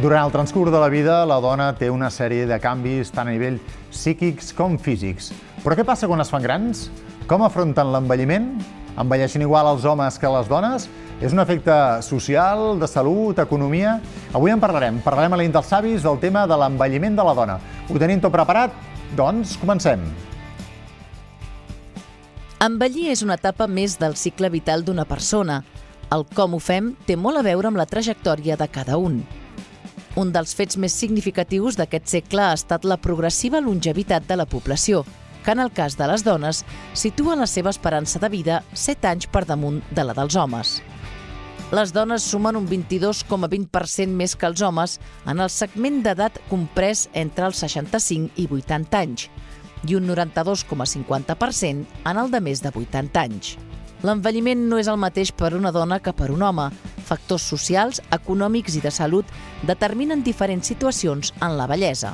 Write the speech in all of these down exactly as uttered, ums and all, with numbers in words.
Durant el transcurs de la vida, la dona té una sèrie de canvis tant a nivell psíquics com físics. Però què passa quan es fan grans? Com afronten l'envelliment? Envelleixen igual els homes que les dones? És un efecte social, de salut, economia? Avui en parlarem. Parlarem a la nit dels savis del tema de l'envelliment de la dona. Ho tenim tot preparat? Doncs comencem. Envellir és una etapa més del cicle vital d'una persona. El com ho fem té molt a veure amb la trajectòria de cada un. Un dels fets més significatius d'aquest segle ha estat la progressiva longevitat de la població, que en el cas de les dones situa la seva esperança de vida set anys per damunt de la dels homes. Les dones sumen un vint-i-dos coma vint per cent més que els homes en el segment d'edat comprès entre els seixanta-cinc i vuitanta anys i un noranta-dos coma cinquanta per cent en el de més de vuitanta anys. L'envelliment no és el mateix per una dona que per un home. Factors socials, econòmics i de salut determinen diferents situacions en la vellesa.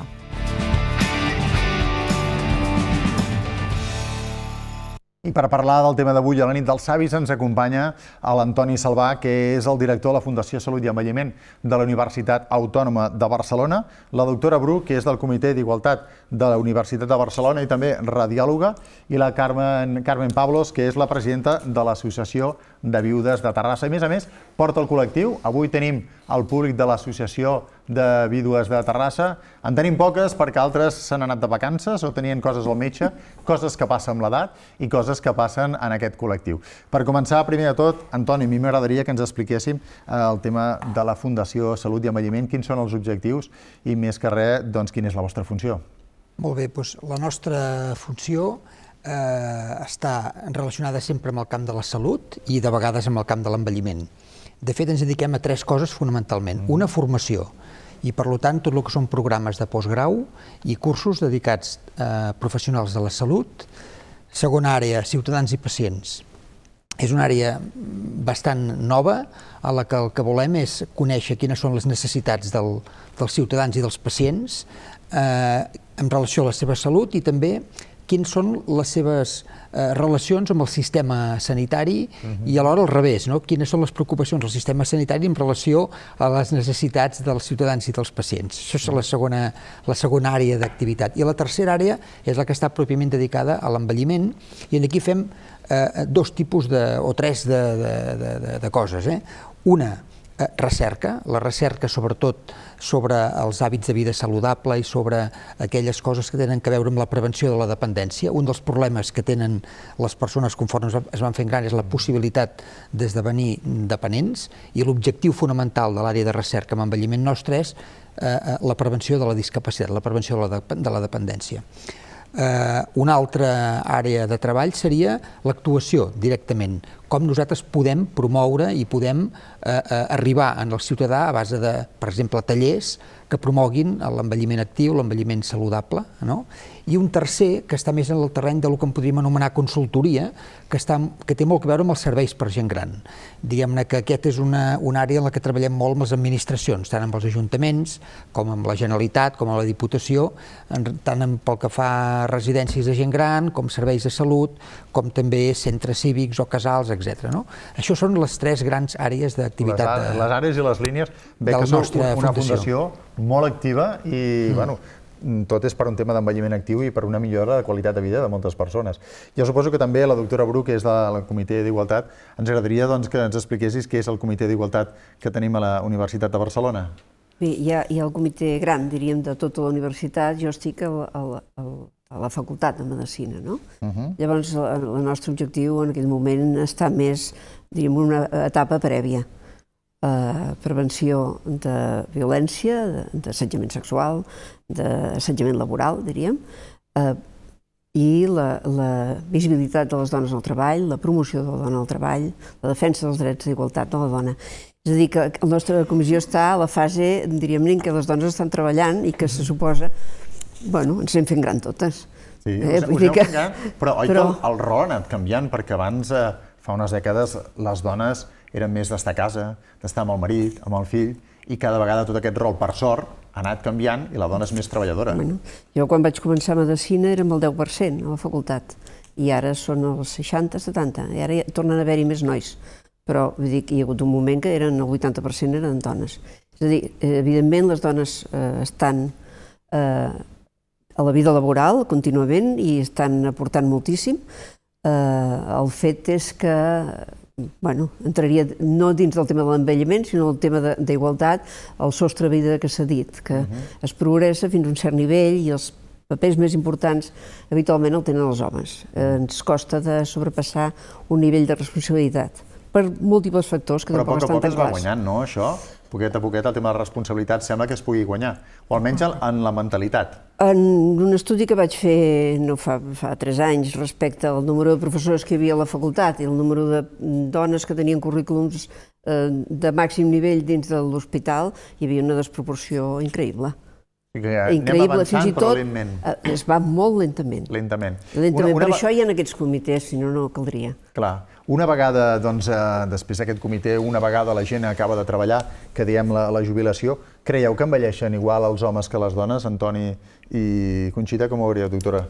I per parlar del tema d'avui a la nit dels savis ens acompanya l'Antoni Salvà, que és el director de la Fundació Salut i Envelliment de la Universitat Autònoma de Barcelona, la doctora Bru, que és del Comitè d'Igualtat de la Universitat de Barcelona i també radiòloga, i la Carmen, Carmen Pablos, que és la presidenta de l'Associació de Viudes de Terrassa. I, a més a més, porta el col·lectiu. Avui tenim el públic de l'Associació de Vídues de Terrassa. En tenim poques perquè altres s'han anat de vacances o tenien coses al metge, coses que passen amb l'edat i coses que passen en aquest col·lectiu. Per començar, primer de tot, Antoni, a mi m'agradaria que ens expliquéssim el tema de la Fundació Salut i Envelliment, quins són els objectius i, més que res, doncs, quina és la vostra funció. Molt bé, doncs la nostra funció eh, està relacionada sempre amb el camp de la salut i de vegades amb el camp de l'envelliment. De fet, ens dediquem a tres coses fonamentalment. Una, formació, i per tant tot el que són programes de postgrau i cursos dedicats a professionals de la salut. Segona àrea, ciutadans i pacients. És una àrea bastant nova a la que el que volem és conèixer quines són les necessitats del, dels ciutadans i dels pacients eh, en relació a la seva salut i també quines són les seves eh, relacions amb el sistema sanitari uh-huh. i alhora al revés, no? Quines són les preocupacions del sistema sanitari en relació a les necessitats dels ciutadans i dels pacients. Això és la segona, la segona àrea d'activitat. I la tercera àrea és la que està pròpiament dedicada a l'envelliment i aquí fem eh, dos tipus de, o tres de, de, de, de coses. Eh? Una, eh, recerca, la recerca sobretot sobre els hàbits de vida saludable i sobre aquelles coses que tenen a veure amb la prevenció de la dependència. Un dels problemes que tenen les persones conforme es van fent grans és la possibilitat d'esdevenir dependents i l'objectiu fonamental de l'àrea de recerca amb envelliment nostre és eh, la prevenció de la discapacitat, la prevenció de la, de, de la dependència. Uh, una altra àrea de treball seria l'actuació directament, com nosaltres podem promoure i podem uh, uh, arribar al ciutadà a base de, per exemple, tallers que promoguin l'envelliment actiu, l'envelliment saludable, no? I un tercer, que està més en el terreny del que en podríem anomenar consultoria, que, està, que té molt a veure amb els serveis per gent gran. Diguem-ne que aquesta és una, una àrea en la que treballem molt amb les administracions, tant amb els ajuntaments, com amb la Generalitat, com amb la Diputació, tant pel que fa a residències de gent gran, com serveis de salut, com també centres cívics o casals, etcètera. No? Això són les tres grans àrees d'activitat. Les, les àrees i les línies, bé que sou una fundació. fundació molt activa i, mm. bueno, tot és per un tema d'envelliment actiu i per una millora de qualitat de vida de moltes persones. Jo suposo que també la doctora Bru, que és del Comitè d'Igualtat, ens agradaria doncs, que ens expliquessis què és el Comitè d'Igualtat que tenim a la Universitat de Barcelona. Bé, hi ha, hi ha el comitè gran, diríem, de tota la universitat. Jo estic a, a, a, a la Facultat de Medicina, no? Uh-huh. Llavors, el, el nostre objectiu en aquell moment està més, diríem, una etapa prèvia. Uh, prevenció de violència, d'assetjament sexual, d'assetjament laboral, diríem, uh, i la, la visibilitat de les dones al treball, la promoció de la dona al treball, la defensa dels drets d'igualtat de la dona. És a dir, que la nostra comissió està a la fase, diríem, en què les dones estan treballant i que se suposa, bueno, ens anem fent gran totes. Sí, eh? us, us que... fent gran, però oi però... que el, el rol ha anat canviant, perquè abans, eh, fa unes dècades, les dones eren més d'estar a casa, d'estar amb el marit, amb el fill, i cada vegada tot aquest rol, per sort, ha anat canviant i la dona és més treballadora. Bueno, jo quan vaig començar medicina érem el deu per cent a la facultat i ara són els seixanta setanta, i ara tornen a haver-hi més nois. Però vull dir que hi ha hagut un moment que eren el vuitanta per cent eren dones. És a dir, evidentment les dones estan a la vida laboral contínuament i estan aportant moltíssim. El fet és que bueno, entraria no dins del tema de l'envelliment, sinó el tema d'igualtat, el sostre de vida que s'ha dit, que es progressa fins a un cert nivell i els papers més importants habitualment el tenen els homes. Ens costa de sobrepassar un nivell de responsabilitat per múltiples factors que tampoc estan tan clars. Però a poc a poc es va guanyant, no, això? Poquet a poquet el tema de la responsabilitat sembla que es pugui guanyar, o almenys en la mentalitat. En un estudi que vaig fer no fa tres anys respecte al número de professors que hi havia a la facultat i el número de dones que tenien currículums de màxim nivell dins de l'hospital, hi havia una desproporció increïble. Increïble, fins i tot es va molt lentament. Lentament. Per això hi ha aquests comitès, si no, no caldria. Clar. Una vegada, doncs, després d'aquest comitè, una vegada la gent acaba de treballar, que diem la jubilació, creieu que envelleixen igual els homes que les dones, Antoni i Conxita, com ho veuríeu, doctora?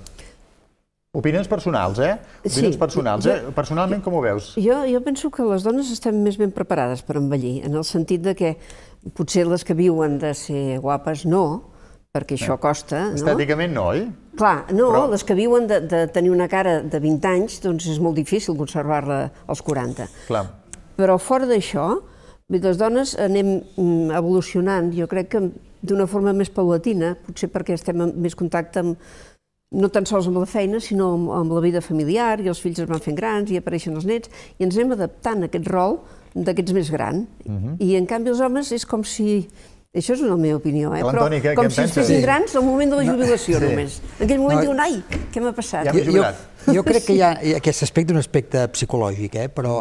Opinions personals, eh? Opinions personals, eh? Personalment, com ho veus? Jo penso que les dones estem més ben preparades per envellir, en el sentit de que potser les que viuen de ser guapes no, perquè això costa, no? Estèticament no, oi? Clar, no, les que viuen de tenir una cara de vint anys, doncs és molt difícil conservar-la als quaranta. Clar. Però fora d'això, les dones anem evolucionant, jo crec que d'una forma més paulatina, potser perquè estem en més contacte amb, no tan sols amb la feina, sinó amb la vida familiar, i els fills es van fent grans i apareixen els nets, i ens anem adaptant a aquest rol d'aquests més gran. I en canvi els homes és com si... Això és una meva opinió, eh? Però com si es fessin grans al moment de la jubilació només. En aquell moment diuen, ai, què m'ha passat? Jo crec que hi ha aquest aspecte, un aspecte psicològic, però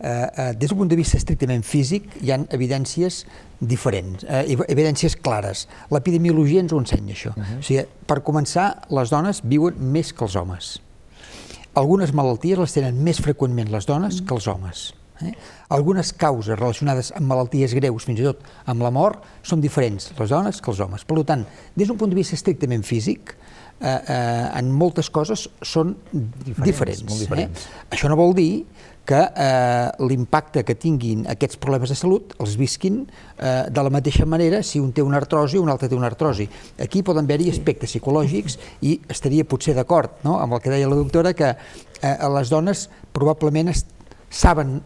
des d'un punt de vista estrictament físic hi ha evidències diferents, evidències clares. L'epidemiologia ens ho ensenya, això. O sigui, per començar, les dones viuen més que els homes. Algunes malalties les tenen més freqüentment les dones que els homes. Algunes causes relacionades amb malalties greus, fins i tot amb la mort, són diferents les dones que els homes. Per tant, des d'un punt de vista estrictament físic, en moltes coses són diferents. Això no vol dir que l'impacte que tinguin aquests problemes de salut els visquin de la mateixa manera si un té una artrosi o un altre té una artrosi. Aquí poden haver-hi aspectes psicològics i estaria potser d'acord amb el que deia la doctora, que les dones probablement saben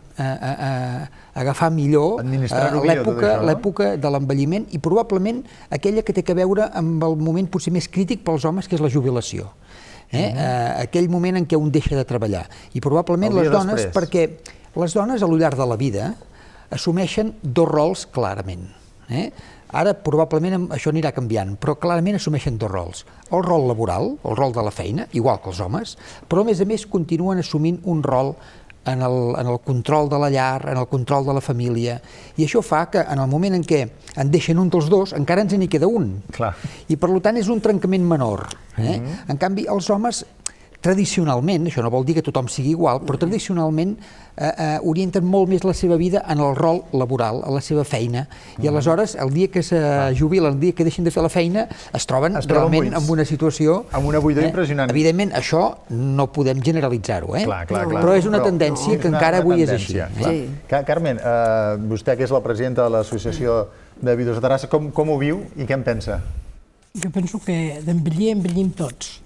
agafar millor l'època de l'envelliment i probablement aquella que té a veure amb el moment potser més crític pels homes, que és la jubilació. Aquell moment en què un deixa de treballar. I probablement les dones, perquè les dones a lo llarg de la vida assumeixen dos rols clarament. Ara probablement això anirà canviant, però clarament assumeixen dos rols. El rol laboral, el rol de la feina, igual que els homes, però a més a més continuen assumint un rol en el control de la llar, en el control de la família, i això fa que en el moment en què en deixen un dels dos, encara ens n'hi queda un. I per tant és un trencament menor. En canvi, els homes tradicionalment, això no vol dir que tothom sigui igual, però tradicionalment orienten molt més la seva vida en el rol laboral, a la seva feina, i aleshores el dia que se jubilen, el dia que deixen de fer la feina, es troben realment en una situació... Amb una buidor impressionant. Evidentment, això no podem generalitzar-ho, però és una tendència que encara avui és així. Carmen, vostè que és la presidenta de l'Associació de Vídues de Terrassa, com ho viu i què en pensa? Jo penso que d'envellir envellim tots,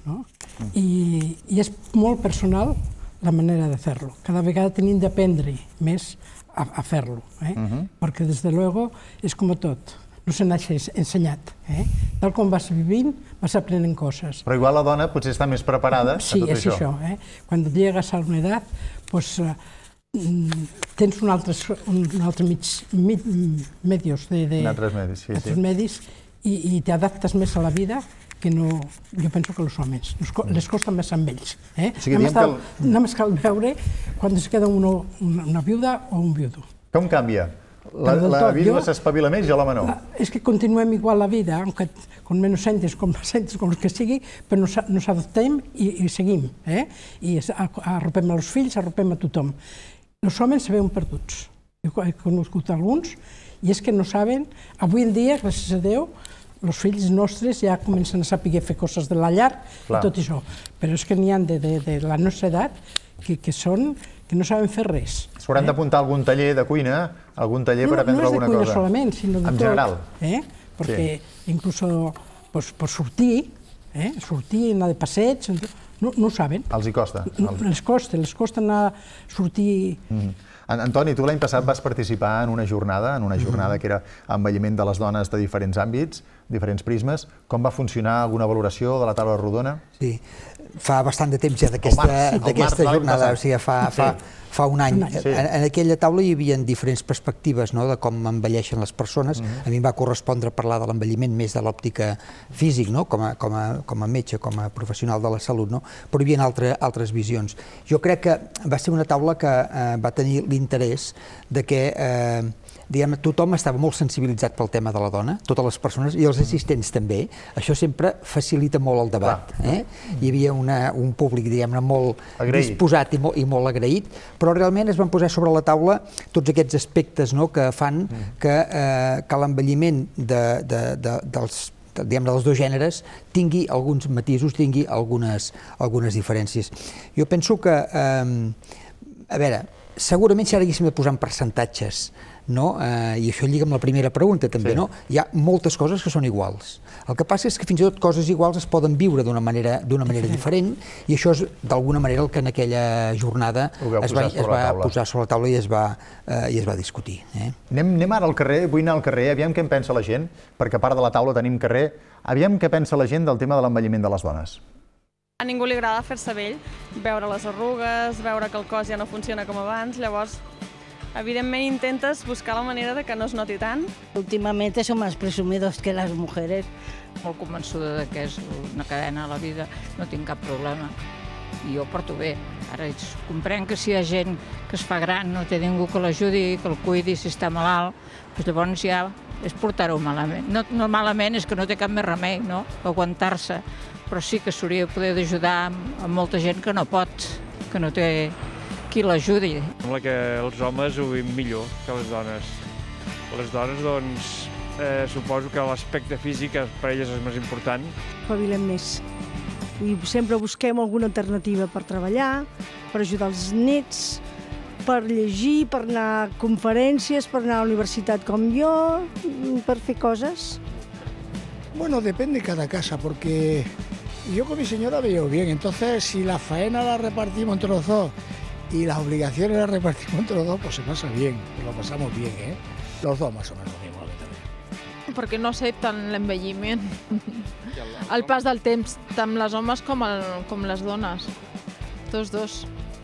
i és molt personal la manera de fer-lo. Cada vegada tenim d'aprendre més a fer-lo, perquè des de luego és com tot, no se naix ensenyat. Tal com vas vivint, vas aprenent coses. Però igual la dona potser està més preparada a tot això. Sí, és això. Quan llegues a una edat, tens un altre medios medis i t'adaptes més a la vida que no, jo penso que els homes. Les costa més amb ells. Només cal veure quan es queda una viuda o un viudo. Com canvia? La vídua s'espavila més i l'home no. És que continuem igual la vida, con menys centes, con més centes, con el que sigui, però nos adoptem i seguim. I arropem els fills, arropem a tothom. Els homes se veuen perduts. Jo he conegut alguns i és que no saben, avui en dia, gràcies a Déu, els fills nostres ja comencen a saber fer coses de la llar i tot això. Però és que n'hi ha de la nostra edat que són que no saben fer res. S'hauran d'apuntar a algun taller de cuina, algun taller per aprendre alguna cosa. No és de cuina solament, sinó de tot. En general. Perquè inclús per sortir, sortir, anar de passeig, no ho saben. Els hi costa? Les costa, les costa anar a sortir... Antoni, tu l'any passat vas participar en una jornada, en una jornada que era envelliment de les dones de diferents àmbits, diferents prismes. Com va funcionar? Alguna valoració de la taula rodona? Sí, fa bastant de temps ja d'aquesta jornada, o sigui, fa un any. En aquella taula hi havia diferents perspectives de com envelleixen les persones. A mi em va correspondre parlar de l'envelliment més de l'òptica físic, com a metge, com a professional de la salut, però hi havia altres visions. Jo crec que va ser una taula que va tenir l'interès de que tothom estava molt sensibilitzat pel tema de la dona, totes les persones, i els assistents també. Això sempre facilita molt el debat. Hi havia un públic, diguem-ne, molt disposat i molt agraït, però realment es van posar sobre la taula tots aquests aspectes que fan que l'envelliment dels dels dos gèneres tingui alguns matisos, tingui algunes diferències. Jo penso que, a veure, segurament si ara haguéssim de posar en percentatges, i això lliga amb la primera pregunta també, hi ha moltes coses que són iguals. El que passa és que fins i tot coses iguals es poden viure d'una manera diferent i això és d'alguna manera el que en aquella jornada es va posar sobre la taula i es va discutir. Anem ara al carrer, vull anar al carrer, aviam què en pensa la gent, perquè a part de la taula tenim carrer, aviam què pensa la gent del tema de l'envelliment de les dones. A ningú li agrada fer-se vell, veure les arrugues, veure que el cos ja no funciona com abans, llavors evidentment intentes buscar la manera de que no es noti tant. Últimamente son más presumidos que las mujeres. Molt convençuda de que és una cadena a la vida, no tinc cap problema. I jo porto bé. Ara comprenc que si hi ha gent que es fa gran, no té ningú que l'ajudi, que el cuidi si està malalt, doncs llavors ja és portar-ho malament. No malament, és que no té cap més remei, no? Aguantar-se. Però sí que s'hauria de poder ajudar a molta gent que no pot, que no té qui l'ajudi. Sembla que els homes ho veiem millor que les dones. Les dones, doncs, suposo que l'aspecte físic per elles és més important. Espavilem més. I sempre busquem alguna alternativa per treballar, per ajudar els nets, per llegir, per anar a conferències, per anar a la universitat com jo, per fer coses. Bueno, depende de cada casa, porque yo con mi señora veo bien, entonces si la faena la repartimos entre los dos y las obligaciones las repartimos entre los dos, pues se pasa bien, lo pasamos bien, ¿eh? Los dos más o menos lo mismo. Perquè no accepten l'envelliment. El pas del temps, tant les homes com les dones. Tots dos.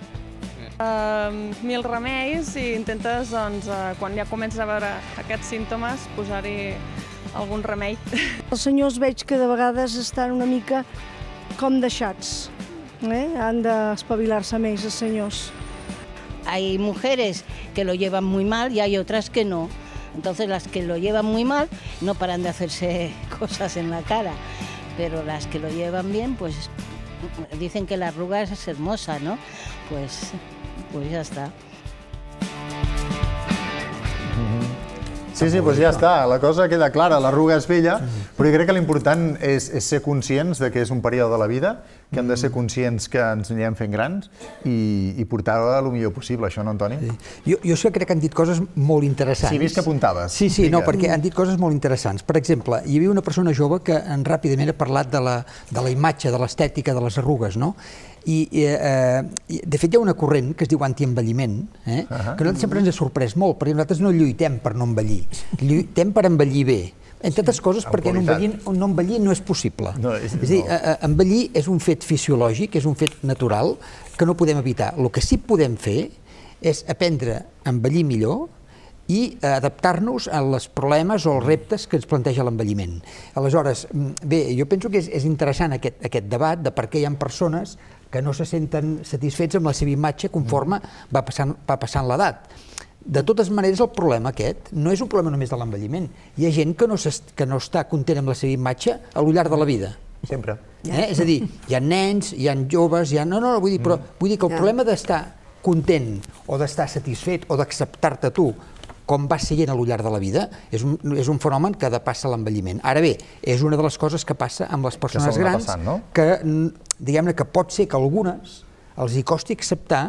Mil remeis i intentes, quan ja comences a veure aquests símptomes, posar-hi algun remei. Els senyors veig que de vegades estan una mica com deixats. Han d'espavilar-se més, els senyors. Hay mujeres que lo llevan muy mal y hay otras que no. Entonces las que lo llevan muy mal no paran de hacerse cosas en la cara, pero las que lo llevan bien, pues dicen que la arruga es hermosa, ¿no? Pues, pues ya está. Sí, sí, doncs ja està, la cosa queda clara, l'arruga és vella, però jo crec que l'important és ser conscients que és un període de la vida, que hem de ser conscients que ens anirem fent grans i portar-ho el millor possible, això, no, Antoni? Jo sí que crec que han dit coses molt interessants. Sí, vist que apuntaves. Sí, sí, no, perquè han dit coses molt interessants. Per exemple, hi havia una persona jove que ràpidament ha parlat de la imatge, de l'estètica, de les arrugues, no? I, de fet, hi ha una corrent que es diu antienvelliment, que a nosaltres sempre ens ha sorprès molt, perquè nosaltres no lluitem per no envellir, lluitem per envellir bé. Entre altres coses perquè no envellir no és possible. És a dir, envellir és un fet fisiològic, és un fet natural, que no podem evitar. El que sí que podem fer és aprendre a envellir millor i adaptar-nos als problemes o als reptes que ens planteja l'envelliment. Aleshores, bé, jo penso que és interessant aquest debat de per què hi ha persones que no se senten satisfets amb la seva imatge conforme va passant l'edat. De totes maneres, el problema aquest no és un problema només de l'envelliment. Hi ha gent que no està content amb la seva imatge al llarg de la vida. Sempre. És a dir, hi ha nens, hi ha joves, hi ha... No, no, vull dir, però vull dir que el problema d'estar content o d'estar satisfet o d'acceptar-te tu com vas sent al llarg de la vida, és un fenomen que depassa l'envelliment. Ara bé, és una de les coses que passa amb les persones grans que, diguem-ne, que pot ser que a algunes els hi costi acceptar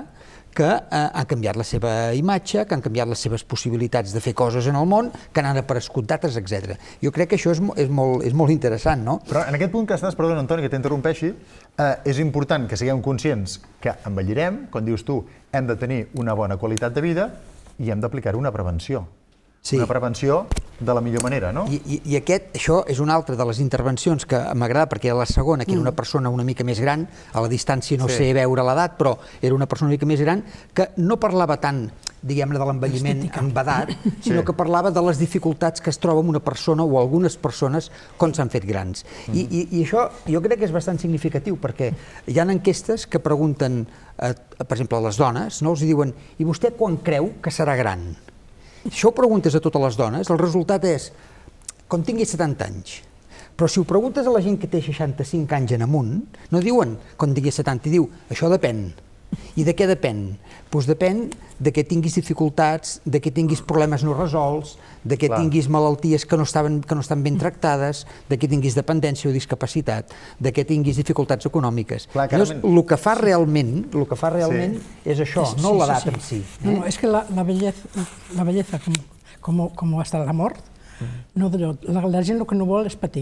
que han canviat la seva imatge, que han canviat les seves possibilitats de fer coses en el món, que han aparegut d'altres, etcètera. Jo crec que això és molt interessant, no? Però en aquest punt que estàs, perdona, Antoni, que t'interrompeixi, és important que siguem conscients que envellirem, com dius tu, hem de tenir una bona qualitat de vida i hem d'aplicar una prevenció. Una prevenció de la millor manera, no? I aquest, això és una altra de les intervencions que m'agrada, perquè era la segona, que era una persona una mica més gran, a la distància no sé veure l'edat, però era una persona una mica més gran, que no parlava tant, diguem-ne, de l'envelliment amb edat, sinó que parlava de les dificultats que es troba amb una persona o algunes persones quan s'han fet grans. I això jo crec que és bastant significatiu, perquè hi ha enquestes que pregunten, per exemple, a les dones, els diuen, i vostè quan creu que serà gran? Això ho preguntes a totes les dones, el resultat és quan tinguis setanta anys. Però si ho preguntes a la gent que té seixanta-cinc anys en amunt, no diuen quan tinguis setanta, diu això depèn. I de què depèn? Doncs depèn de que tinguis dificultats, de que tinguis problemes no resolts, de que tinguis malalties que no estan ben tractades, de que tinguis dependència o discapacitat, de que tinguis dificultats econòmiques. Llavors, el que fa realment, el que fa realment és això, no l'edat en si. No, és que la bellesa, com ha estat la mort, la gent el que no vol és patir.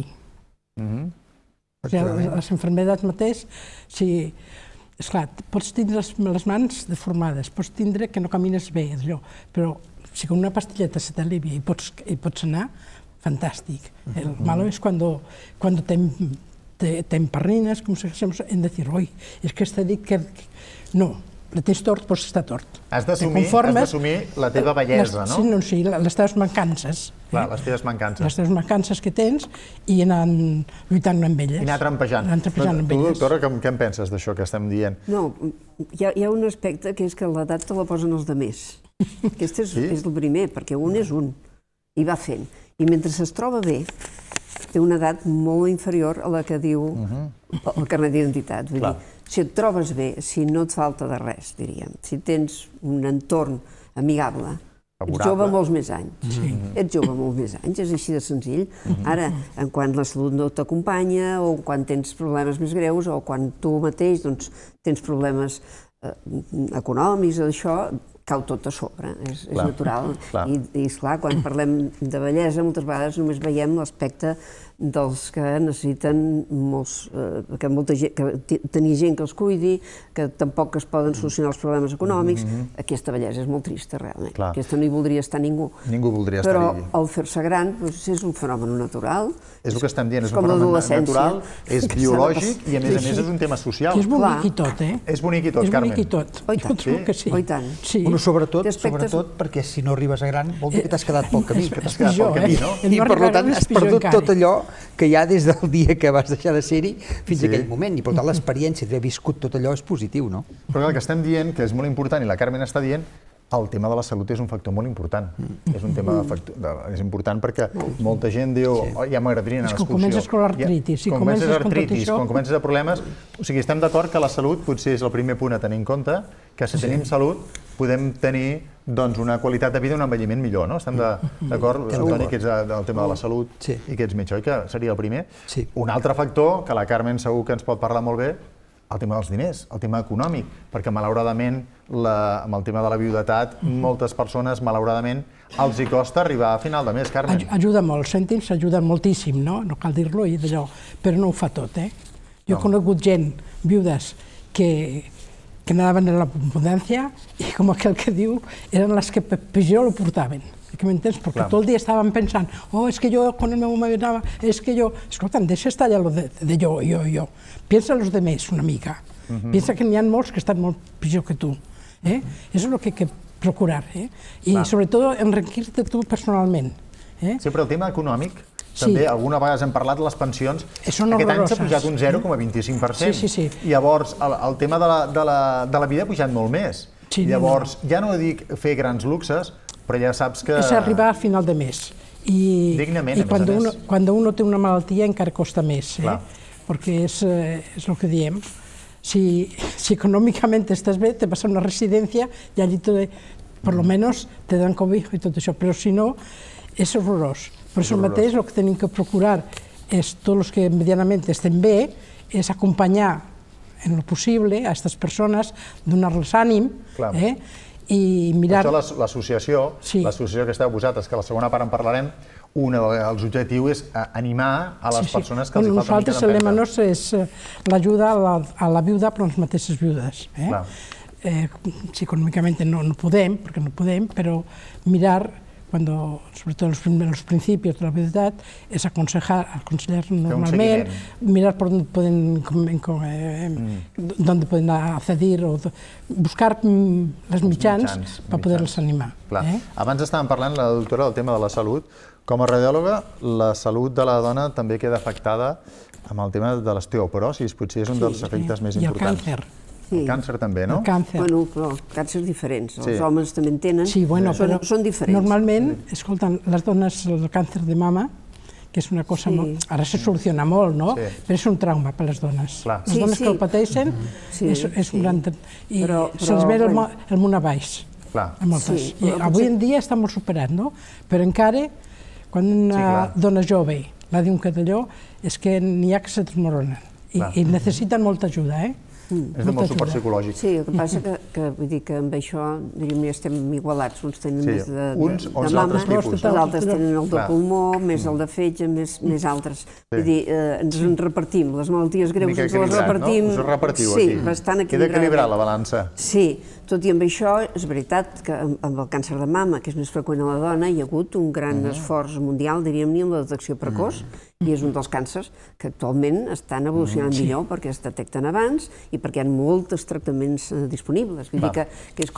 Les enfermedats mateix, si... Esclar, pots tindre les mans deformades, pots tindre que no camines bé, però si con una pastilleta se t'alivia i pots anar, fantàstic. El malo és quan t'emparrines, com se hem de dir, oi, és que t'he dit que no, la tens tort, doncs està tort. Has d'assumir la teva bellesa, no? Sí, no, sí, les teves mancances. Clar, les teves mancances. Les teves mancances que tens i anar lluitant amb elles. I anar trampejant. Tu, doctora, què en penses d'això que estem dient? No, hi ha un aspecte que és que l'edat te la posen els demés. Aquest és el primer, perquè un és un, i va fent. I mentre es troba bé, té una edat molt inferior a la que diu el carnet d'identitat. Vull dir, si et trobes bé, si no et falta de res, diríem, si tens un entorn amigable, ets jove molts més anys. Ets jove molts més anys, és així de senzill. Ara, quan la salut no t'acompanya, o quan tens problemes més greus, o quan tu mateix tens problemes econòmics, això cau tot a sobre, és natural. I, esclar, quan parlem de bellesa, moltes vegades només veiem l'aspecte dels que necessiten molts... que tenir gent que els cuidi, que tampoc es poden solucionar els problemes econòmics. Aquesta bellesa és molt trista, realment. Aquesta no hi voldria estar ningú. Ningú voldria estar allí. Però el fer-se gran és un fenomen natural. És el que estem dient, és un fenomen natural, és biològic i, a més a més, és un tema social. És bonic i tot, eh? És bonic i tot, Carmen. És bonic i tot. Jo trobo que sí. Oh, i tant. Sobretot perquè si no arribes a gran vol dir que t'has quedat pel camí. Que t'has quedat pel camí, no? I per tant has perdut tot allò que hi ha des del dia que vas deixar de ser-hi fins a aquell moment. I per tant l'experiència d'haver viscut tot allò és positiu, no? Però el que estem dient, que és molt important, i la Carmen està dient, el tema de la salut és un factor molt important. És un tema és important perquè molta gent diu ja m'agradaria anar a l'excursió. Quan comences amb l'artritis, si comences amb tot això... Quan comences a problemes... O sigui, estem d'acord que la salut potser és el primer punt a tenir en compte, que si tenim salut podem tenir una qualitat de vida i un envelliment millor, no? Estem d'acord, Antoni, que ets del tema de la salut i que ets metge, oi? Que seria el primer. Un altre factor, que la Carmen segur que ens pot parlar molt bé, el tema dels diners, el tema econòmic, perquè malauradament amb el tema de la viudetat moltes persones, malauradament, els hi costa arribar a final de mes, Carmen. Ajuda molt, cèntims ajuden moltíssim, no? No cal dir-lo i d'allò, però no ho fa tot, eh? Jo he conegut gent, viudes, que anaven en la abundància i com aquell que diu, eren les que pitjor ho portaven. Que m'entens? Perquè tot el dia estàvem pensant oh, és que jo, quan el meu home anava, és que jo... Escolta, deixa estar allà de jo, jo, jo. Pensa en els demés una mica. Pensa que n'hi ha molts que estan molt pitjor que tu. És el que hay que procurar. I sobretot enriquir-te tu personalment. Sí, però el tema econòmic, també alguna vegada hem parlat de les pensions, aquest any s'ha pujat un zero coma vint-i-cinc per cent. I llavors el tema de la vida ha pujat molt més. Llavors, ja no dic fer grans luxes, però ja saps que... És arribar a final de mes. Dignament, a més a més. I quan uno té una malaltia encara costa més, perquè és el que diem. Si econòmicament estàs bé, te vas a una residència i allí per lo menos te dan cobijo i tot això, però si no, és horrorós. Per això mateix el que tenim que procurar és tots els que medianament estem bé, és acompanyar en lo possible, a aquestes persones, donar-les ànim, i mirar... Per això l'associació, l'associació que esteu vosaltres, que a la segona part en parlarem, un dels objectius és animar a les persones que els hi falta una mica d'empenta. Nosaltres, el lema nostre és l'ajuda a la viuda per les mateixes viudes. Si econòmicament no podem, perquè no podem, però mirar, sobretot els principis de la viudetat, és aconsellar normalment, mirar per on poden accedir o buscar els mitjans per poder-los animar. Abans estàvem parlant, la doctora, del tema de la salut. Com a radiòloga, la salut de la dona també queda afectada amb el tema de l'osteoporosi, potser és un dels efectes més importants. I el càncer. El càncer també, no? El càncer. Bueno, però càncers diferents. Els homes també en tenen. Sí, bueno, però són diferents. Normalment, escolta, les dones, el càncer de mama, que és una cosa... Ara se soluciona molt, no? Però és un trauma per les dones. Les dones que ho pateixen és un gran... I se'ls ve el món a baix. Avui en dia està molt superat, no? Però encara, quan una dona jove la diu un catalló, és que n'hi ha que se desmoronen. I necessiten molta ajuda, eh? És de molt suport psicològic. Sí, el que passa que, vull dir que amb això, diríem, ja estem igualats. Uns tenen més de mama, els altres tenen el de pulmó, més el de fetge, més altres. Vull dir, ens en repartim. Les malalties greus ens les repartim... Us ho repartiu aquí. Sí, bastant equilibrat. Queda equilibrat la balança. Sí, tot i amb això, és veritat que amb el càncer de mama, que és més freqüent a la dona, hi ha hagut un gran esforç mundial, diríem-ne, en la detecció precoç, i és un dels càncers que actualment estan evolucionant millor perquè es detecten abans i perquè hi ha molts tractaments disponibles. Vull dir que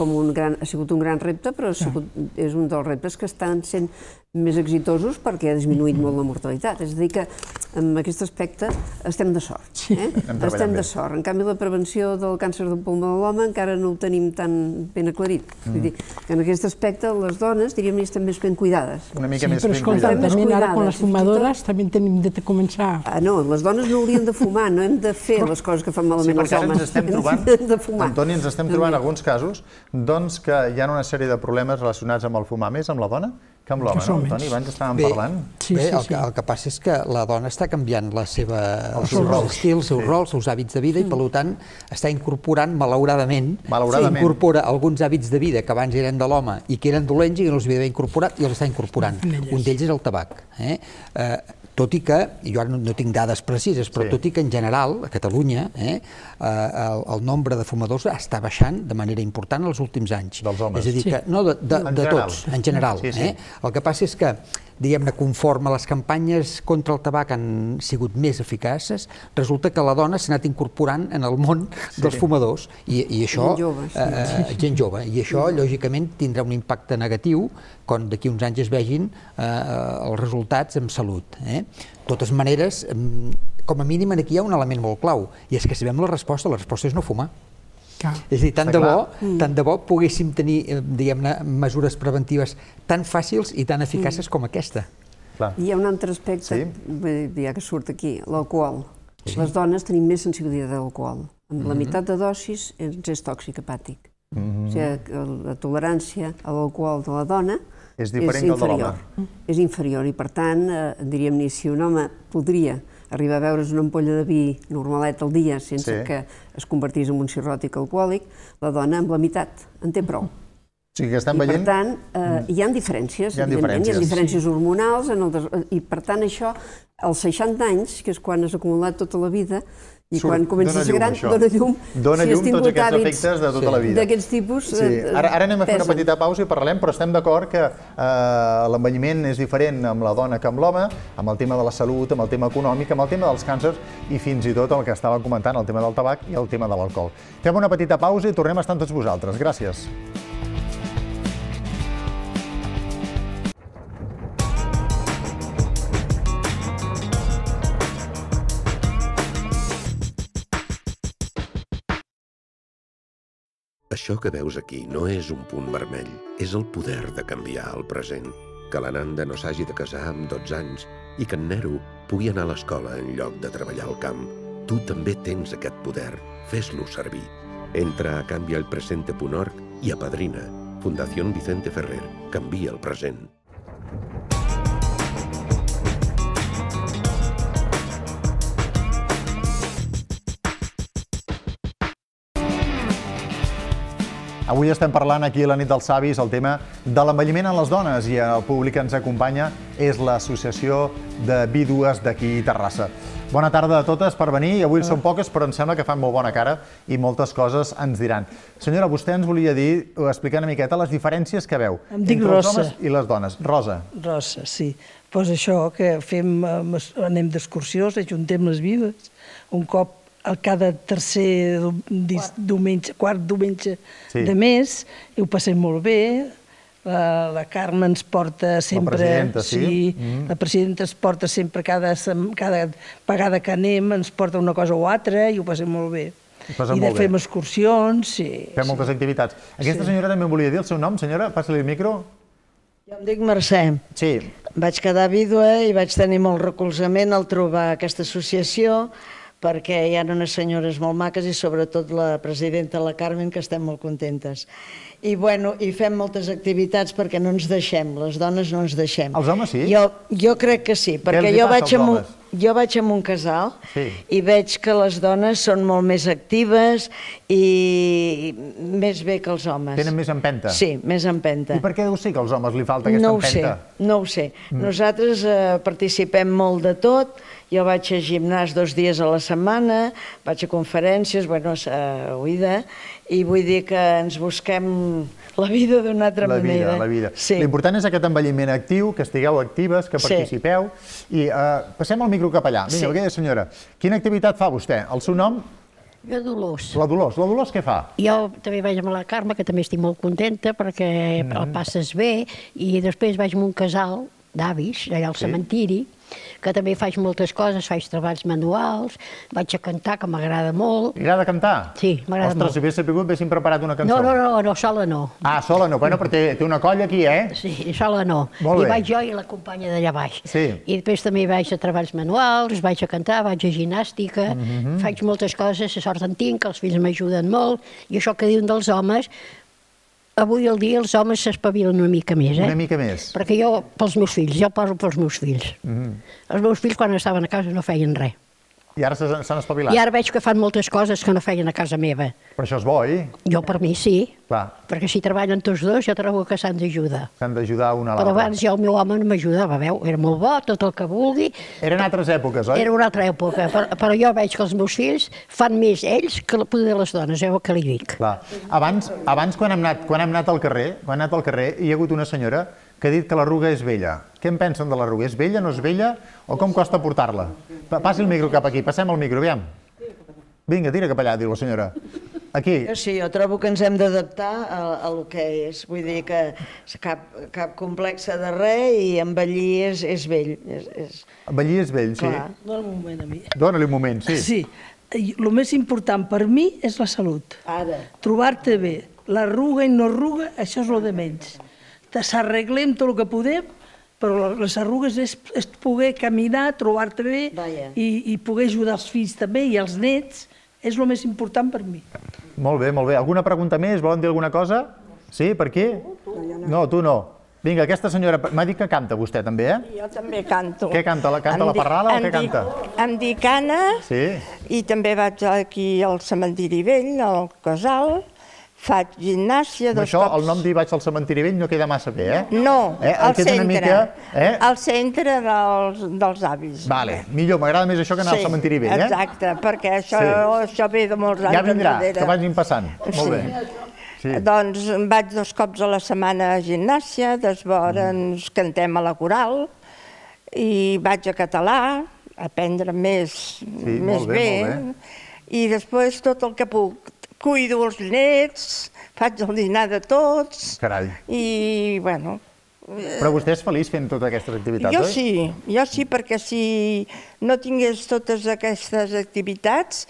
ha sigut un gran repte, però és un dels reptes que estan sent més exitosos perquè ha disminuït molt la mortalitat. És a dir que en aquest aspecte estem de sort. Estem de sort. En canvi, la prevenció del càncer del pulmó de l'home encara no ho tenim tan ben aclarit. Vull dir que en aquest aspecte les dones, diríem, estan més ben cuidades. Una mica més ben cuidades. Però escolta, també ara amb les fumadores també tenim de començar... No, les dones no haurien de fumar, no hem de fer les coses que fan malament els homes. Sí, perquè ara ens estem trobant, Antoni, ens estem trobant alguns casos doncs que hi ha una sèrie de problemes relacionats amb el fumar més amb la dona que amb l'home, no? Antoni, abans estàvem parlant. Bé, el que passa és que la dona està canviant el seu estil, el seu rol, els seus hàbits de vida i, per tant, està incorporant, malauradament, incorpora alguns hàbits de vida que abans eren de l'home i que eren dolents i que no els havia d'haver incorporat i els està incorporant. Un d'ells és el tabac. Tot i que, jo ara no tinc dades precises, però tot i que en general, a Catalunya, el nombre de fumadors està baixant de manera important els últims anys. Dels homes. És a dir que, no, de tots, en general. El que passa és que, diguem-ne, conforme les campanyes contra el tabac han sigut més eficaces, resulta que la dona s'ha anat incorporant en el món dels fumadors i això, gent jove, i això, lògicament, tindrà un impacte negatiu quan d'aquí uns anys es vegin els resultats en salut. De totes maneres, com a mínim aquí hi ha un element molt clau, i és que sabem la resposta, la resposta és no fumar. És a dir, tant de bo, tant de bo poguéssim tenir, diguem-ne, mesures preventives tan fàcils i tan eficaces com aquesta. Hi ha un altre aspecte, ja que surt aquí, l'alcohol. Les dones tenim més sensibilitat a l'alcohol. Amb la meitat de dosis ens és tòxic hepàtic. O sigui, la tolerància a l'alcohol de la dona és inferior. És inferior i, per tant, diríem-ne, si un home podria arribar a beure's una ampolla de vi normalet al dia sense que es convertís en un cirròtic alcohòlic, la dona amb la meitat en té prou. I per tant, hi ha diferències, evidentment, hi ha diferències hormonals, i per tant això, als seixanta anys, que és quan has acumulat tota la vida, i quan comença a ser gran, dona llum. Dona llum tots aquests efectes de tota la vida. D'aquests tipus pesen. Ara anem a fer una petita pausa i parlarem, però estem d'acord que l'envelliment és diferent amb la dona que amb l'home, amb el tema de la salut, amb el tema econòmic, amb el tema dels càncers i fins i tot el que estava comentant, el tema del tabac i el tema de l'alcohol. Fem una petita pausa i tornem a estar amb tots vosaltres. Gràcies. Això que veus aquí no és un punt vermell, és el poder de canviar el present. Que la Nanda no s'hagi de casar amb dotze anys i que en Nero pugui anar a l'escola en lloc de treballar al camp. Tu també tens aquest poder, fes-lo servir. Entra a canviaelpresente punt org i apadrina. Fundació Vicente Ferrer, canvia el present. Avui estem parlant aquí a la nit dels savis el tema de l'envelliment en les dones i el públic que ens acompanya és l'Associació de Vídues d'aquí Terrassa. Bona tarda a totes per venir, i avui són poques però em sembla que fan molt bona cara i moltes coses ens diran. Senyora, vostè ens volia dir, explicar una miqueta les diferències que veu entre els homes i les dones. Rosa. Rosa, sí. Doncs això, que fem, anem d'excursions, ajuntem les vides, un cop cada tercer diumenge, quart diumenge de mes, i ho passem molt bé. La Carme ens porta sempre... La presidenta, sí? La presidenta ens porta sempre, cada vegada que anem, ens porta una cosa o altra i ho passem molt bé. I de fem excursions, sí. Fem moltes activitats. Aquesta senyora també em volia dir el seu nom, senyora? Passi-li el micro. Jo em dic Mercè. Sí. Vaig quedar vídua i vaig tenir molt recolzament al trobar aquesta associació, perquè hi ha unes senyores molt maques i sobretot la presidenta, la Carmen, que estem molt contentes. I bueno, i fem moltes activitats perquè no ens deixem, les dones no ens deixem. Els homes sí? Jo crec que sí, perquè jo vaig a un casal i veig que les dones són molt més actives i més bé que els homes. Tenen més empenta? Sí, més empenta. I per què deu ser que als homes li falta aquesta empenta? No ho sé, no ho sé. Nosaltres participem molt de tot. Jo vaig a gimnàs dos dies a la setmana, vaig a conferències, bueno, a Oïda, i vull dir que ens busquem la vida d'una altra manera. La vida, la vida. L'important és aquest envelliment actiu, que estigueu actives, que participeu. I passem el micro cap allà. Vinga, aquella senyora, quina activitat fa vostè? El seu nom? Jo, Dolors. La Dolors. La Dolors què fa? Jo també vaig amb la Carme, que també estic molt contenta, perquè el passes bé, i després vaig amb un casal d'avis, allà al cementiri, que també faig moltes coses, faig treballs manuals, vaig a cantar, que m'agrada molt. T'agrada cantar? Sí, m'agrada molt. Ostres, si hagués sabut, haguéssim preparat una cançó. No, no, no, no, sola no. Ah, sola no, bueno, perquè té una colla aquí, eh? Sí, sola no. Molt bé. I vaig jo i la companya d'allà baix. Sí. I després també vaig a treballs manuals, vaig a cantar, vaig a ginàstica, faig moltes coses, la sort en tinc, els fills m'ajuden molt, i això que diuen dels homes, avui al dia els homes s'espavilen una mica més, eh? Una mica més. Perquè jo, pels meus fills, jo poso pels meus fills. Els meus fills, quan estaven a casa, no feien res. I ara s'han espavilat? I ara veig que fan moltes coses que no feien a casa meva. Però això és bo, oi? Jo, per mi, sí. Clar. Perquè si treballen tots dos, jo trobo que s'han d'ajudar. S'han d'ajudar una a l'altra. Però abans jo, el meu home no m'ajudava, veu? Era molt bo, tot el que vulgui. Eren altres èpoques, oi? Era una altra època, però jo veig que els meus fills fan més ells que poder les dones, és el que li dic. Clar. Abans, quan hem anat al carrer, quan hem anat al carrer, hi ha hagut una senyora que ha dit que l'arruga és vella. Què en pensen de l'arruga? És vella, no és vella? O com costa portar-la? Passi el micro cap aquí, passem el micro, aviam. Vinga, tira cap allà, diu la senyora. Aquí. Sí, jo trobo que ens hem d'adaptar al que és. Vull dir que cap complexa de res i envellir és vell. Envellir és vell, sí. Dóna-li un moment a mi. Dóna-li un moment, sí. Sí. El més important per mi és la salut. Ara. Trobar-te bé. L'arruga i no arruga, això és el de menys. S'arreglem tot el que podem, però les arrugues és poder caminar, trobar-te bé i poder ajudar els fills també i els nets. És el més important per mi. Molt bé, molt bé. Alguna pregunta més? Volen dir alguna cosa? Sí, per aquí? No, tu no. Vinga, aquesta senyora... M'ha dit que canta vostè també, eh? Jo també canto. Què canta? Canta la parrala o què canta? Em dic Anna i també vaig aquí al cementiri vell, al casal. Faig gimnàsia dos cops. Això, el nom dir vaig al cementiri vell no queda massa bé, eh? No, al centre. Al centre dels avis. Vale, millor, m'agrada més això que anar al cementiri vell, eh? Exacte, perquè això ve de molts anys enrere. Ja vindrà, que vagin passant. Molt bé. Doncs vaig dos cops a la setmana a gimnàsia, després ens cantem a la coral i vaig a català, a aprendre més bé. I després tot el que puc. Cuido els nets, faig el dinar de tots... Carai. I, bueno... Però vostè és feliç fent totes aquestes activitats, oi? Jo sí, jo sí, perquè si no tingués totes aquestes activitats,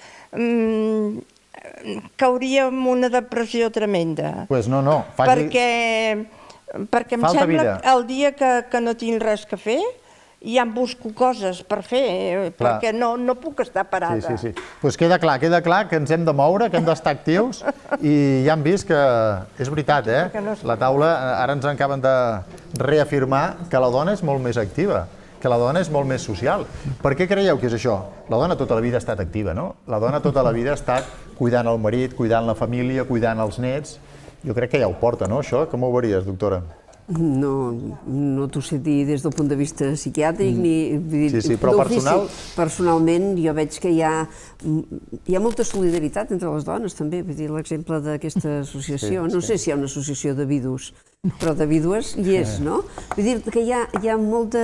cauria en una depressió tremenda. Doncs no, no. Perquè em sembla que el dia que no tinc res que fer, ja em busco coses per fer, perquè no puc estar parada. Sí, sí, sí. Doncs queda clar, queda clar que ens hem de moure, que hem d'estar actius, i ja hem vist que és veritat, eh? La taula, ara ens acaben de reafirmar que la dona és molt més activa, que la dona és molt més social. Per què creieu que és això? La dona tota la vida ha estat activa, no? La dona tota la vida ha estat cuidant el marit, cuidant la família, cuidant els nets, Jo crec que ja ho porta, no, això? Com ho veuries, doctora? No, no t'ho sé dir des del punt de vista psiquiàtric ni... Sí, sí, però personal... Personalment jo veig que hi ha, hi ha molta solidaritat entre les dones també, vull dir, l'exemple d'aquesta associació, no sé si hi ha una associació de vidus, però de vídues hi és, no? Vull dir que hi ha, hi ha molta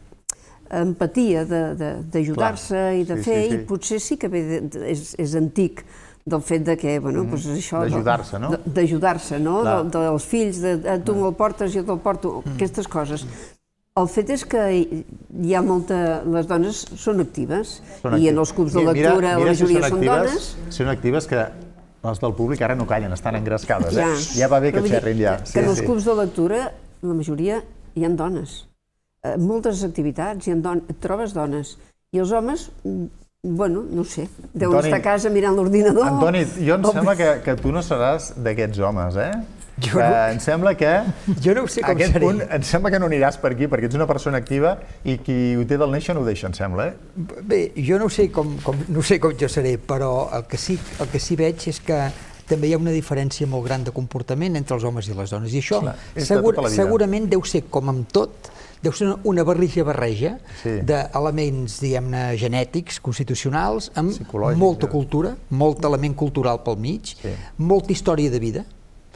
empatia d'ajudar-se i de fer, i potser sí que és, és antic, del fet de que, bueno, doncs això... D'ajudar-se, no? D'ajudar-se, no? Dels fills, de tu me'l portes, jo te'l porto, aquestes coses. El fet és que hi ha molta... Les dones són actives, i en els clubs de lectura la majoria són dones. Són actives que els del públic ara no callen, estan engrescades, eh? Ja va bé que xerrin ja. Que en els clubs de lectura, la majoria, hi ha dones. Moltes activitats, et trobes dones. I els homes... Bueno, no sé, deuen estar a casa mirant l'ordinador. Antoni, jo em sembla que tu no seràs d'aquests homes, eh? Em sembla que... Jo no ho sé com seré. Em sembla que no aniràs per aquí, perquè ets una persona activa i qui ho té del néixer no ho deixa, em sembla, eh? Bé, jo no sé com jo seré, però el que sí veig és que també hi ha una diferència molt gran de comportament entre els homes i les dones. I això segurament deu ser, com amb tot, deu ser una barreja-barreja d'elements, diguem-ne, genètics, constitucionals, amb molta cultura, molt element cultural pel mig, molta història de vida,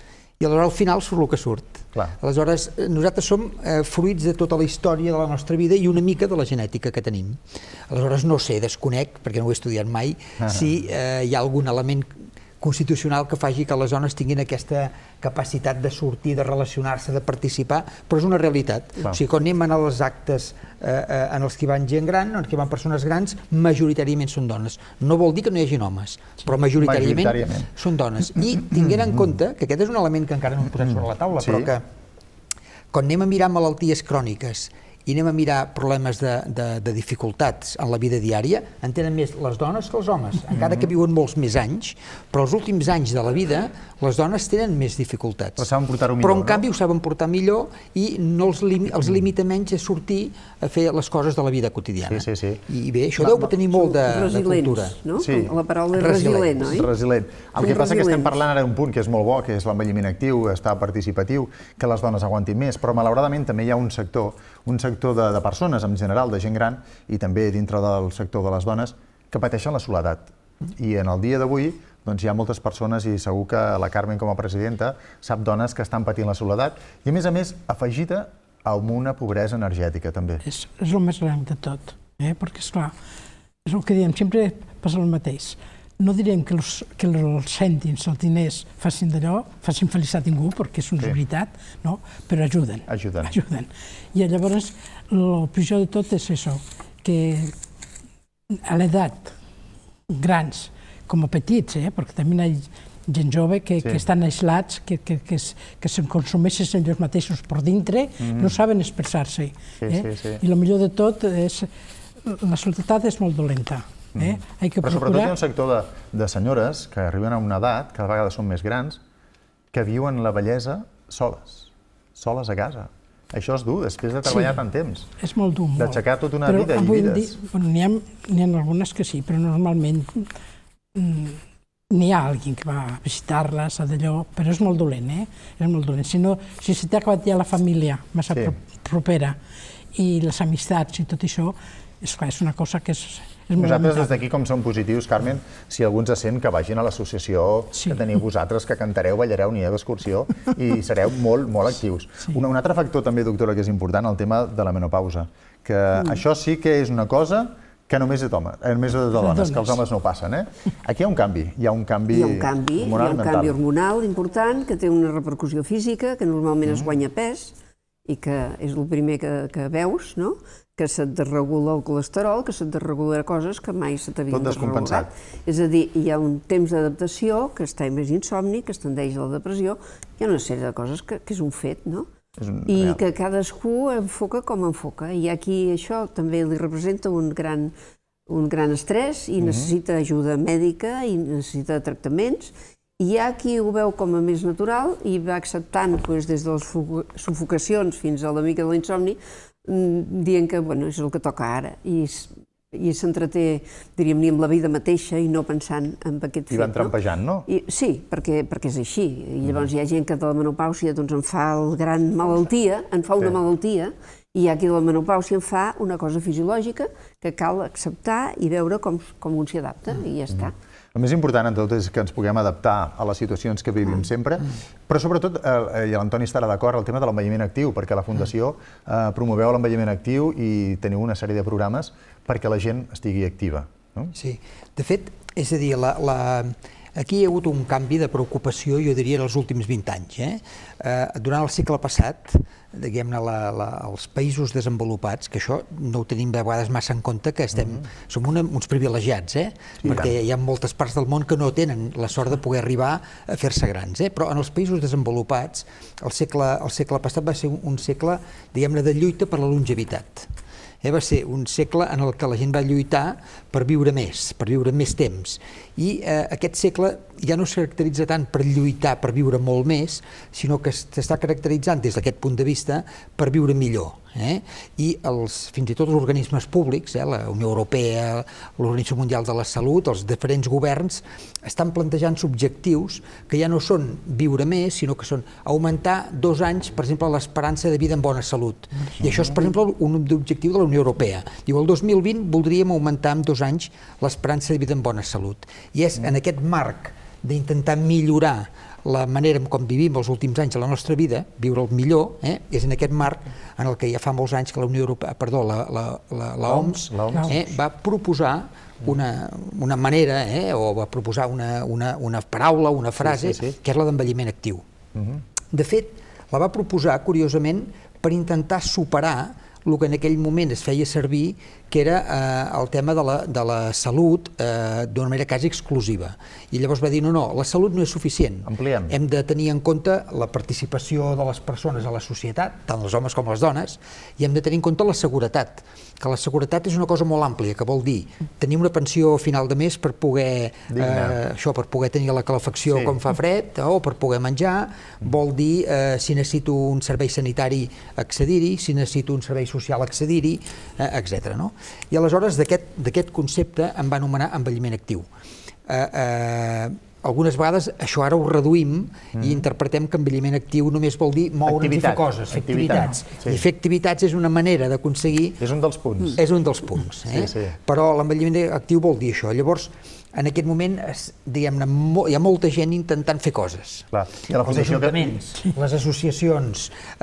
i aleshores al final surt el que surt. Aleshores, nosaltres som fruits de tota la història de la nostra vida i una mica de la genètica que tenim. Aleshores, no sé, desconec, perquè no ho he estudiat mai, si hi ha algun element constitucional que faci que les dones tinguin aquesta capacitat de sortir, de relacionar-se, de participar, però és una realitat. O sigui, quan anem als actes en els que hi van gent gran, en els que hi van persones grans, majoritàriament són dones. No vol dir que no hi hagi homes, però majoritàriament són dones. I tinguent en compte, que aquest és un element que encara no hem posat sobre la taula, però que quan anem a mirar malalties cròniques i anem a mirar problemes de dificultats en la vida diària, en tenen més les dones que els homes, encara que viuen molts més anys, però els últims anys de la vida les dones tenen més dificultats. Però saben portar-ho millor, no? Però en canvi ho saben portar millor i els limita menys a sortir a fer les coses de la vida quotidiana. Sí, sí, sí. I bé, això deu tenir molt de cultura. Resilents, no? La paraula és resilent, oi? Resilent. El que passa que estem parlant ara d'un punt que és molt bo, que és l'envelliment actiu, estar participatiu, que les dones aguantin més, però malauradament també hi ha un sector, un sector de persones en general, de gent gran, i també dintre del sector de les dones, que pateixen la soledat. I en el dia d'avui hi ha moltes persones, i segur que la Carmen com a presidenta sap dones que estan patint la soledat, i a més a més afegida amb una pobresa energètica també. És el més gran de tot, perquè esclar, és el que diem, sempre passa el mateix. No direm que els cèntims, els diners, facin d'allò, facin felicitat a ningú, perquè és una veritat, però ajuden. Ajuden. I llavors, el pitjor de tot és això, que a l'edat, grans com a petits, perquè també hi ha gent jove que estan aislats, que se'n consumeixen ells mateixos per dintre, no saben expressar-se. I el millor de tot és, la soledat és molt dolenta. Però sobretot hi ha un sector de senyores que arriben a una edat, cada vegada són més grans, que viuen la bellesa soles, soles a casa. Això és dur, després de treballar tant temps. És molt dur, molt. D'aixecar tota una vida i vides. N'hi ha algunes que sí, però normalment n'hi ha algú que va a visitar-les, però és molt dolent, eh? És molt dolent. Si se t'ha acabat ja la família massa propera i les amistats i tot això, és una cosa que és... Nosaltres des d'aquí, com som positius, Carmen, si algú ens sent, que vagin a l'associació que teniu vosaltres, que cantareu, ballareu, anireu d'excursió i sereu molt, molt actius. Un altre factor també, doctora, que és important, el tema de la menopausa, que això sí que és una cosa que només és de dones, que els homes no passen. Aquí hi ha un canvi, hi ha un canvi hormonal mental. Hi ha un canvi hormonal important, que té una repercussió física, que normalment es guanya pes, i que és el primer que veus, no?, que se't desregula el colesterol, que se't desregula coses que mai se t'havien desregulat. És a dir, hi ha un temps d'adaptació, que està més insomni, que es tendeix a la depressió, hi ha una sèrie de coses que és un fet, no? I que cadascú enfoca com enfoca. I aquí això també li representa un gran estrès i necessita ajuda mèdica i necessita tractaments. I hi ha qui ho veu com a més natural i va acceptant des de les sufocacions fins a la mica de l'insomni, dient que és el que toca ara. I i s'entreté, diríem, ni amb la vida mateixa i no pensant en aquest fet. I van trampejant, no? Sí, perquè és així. I llavors hi ha gent que de la menopàusia en fa el gran malaltia, en fa una malaltia, i hi ha qui de la menopàusia en fa una cosa fisiològica que cal acceptar i veure com un s'hi adapta, i ja està. El més important en tot és que ens puguem adaptar a les situacions que vivim sempre, però sobretot, i l'Antoni estarà d'acord, el tema de l'envelliment actiu, perquè la Fundació promoveu l'envelliment actiu i teniu una sèrie de programes perquè la gent estigui activa. Sí, de fet, és a dir, aquí hi ha hagut un canvi de preocupació, jo diria, en els últims vint anys. Durant el segle passat, diguem-ne, els països desenvolupats, que això no ho tenim de vegades massa en compte, que som uns privilegiats, perquè hi ha moltes parts del món que no tenen la sort de poder arribar a fer-se grans, però en els països desenvolupats el segle passat va ser un segle, diguem-ne, de lluita per la longevitat. Va ser un segle en el que la gent va lluitar per viure més, per viure més temps. I aquest segle ja no es caracteritza tant per lluitar per viure molt més, sinó que s'està caracteritzant des d'aquest punt de vista per viure millor. I fins i tot els organismes públics, la Unió Europea, l'Organització Mundial de la Salut, els diferents governs, estan plantejant objectius que ja no són viure més, sinó que són augmentar dos anys, per exemple, l'esperança de vida en bona salut. I això és, per exemple, un objectiu de la Unió Europea. Diu, el dos mil vint voldríem augmentar en dos anys l'esperança de vida en bona salut. I és en aquest marc d'intentar millorar la manera com vivim els últims anys de la nostra vida, viure el millor, és en aquest marc en el que ja fa molts anys que la Unió Europea, perdó, l'O M S va proposar una manera, o va proposar una paraula, una frase, que és la d'envelliment actiu. De fet, la va proposar, curiosament, per intentar superar el que en aquell moment es feia servir, que era el tema de la salut d'una manera quasi exclusiva. I llavors va dir, no, no, la salut no és suficient. Ampliem. Hem de tenir en compte la participació de les persones a la societat, tant els homes com les dones, i hem de tenir en compte la seguretat, que la seguretat és una cosa molt àmplia, que vol dir tenir una pensió a final de mes per poder això, per poder tenir la calefacció quan fa fred, o per poder menjar, vol dir si necessito un servei sanitari accedir-hi, si necessito un servei social accedir-hi, etcètera. I aleshores d'aquest concepte em va anomenar envelliment actiu. Algunes vegades això ara ho reduïm i interpretem que envelliment actiu només vol dir moure'ns i fer coses, fer activitats. I fer activitats és una manera d'aconseguir... És un dels punts. És un dels punts. Però l'envelliment actiu vol dir això. Llavors, en aquest moment, diguem-ne, hi ha molta gent intentant fer coses. Els ajuntaments, les associacions,